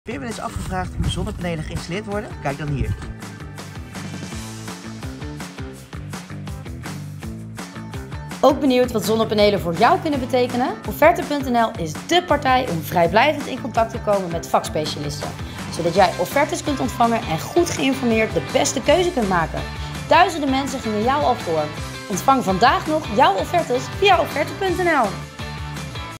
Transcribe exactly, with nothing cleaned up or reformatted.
Heb je wel eens afgevraagd hoe zonnepanelen geïnstalleerd worden? Kijk dan hier. Ook benieuwd wat zonnepanelen voor jou kunnen betekenen? Offerte punt n l is dé partij om vrijblijvend in contact te komen met vakspecialisten. Zodat jij offertes kunt ontvangen en goed geïnformeerd de beste keuze kunt maken. Duizenden mensen gingen jou al voor. Ontvang vandaag nog jouw offertes via offerte punt n l.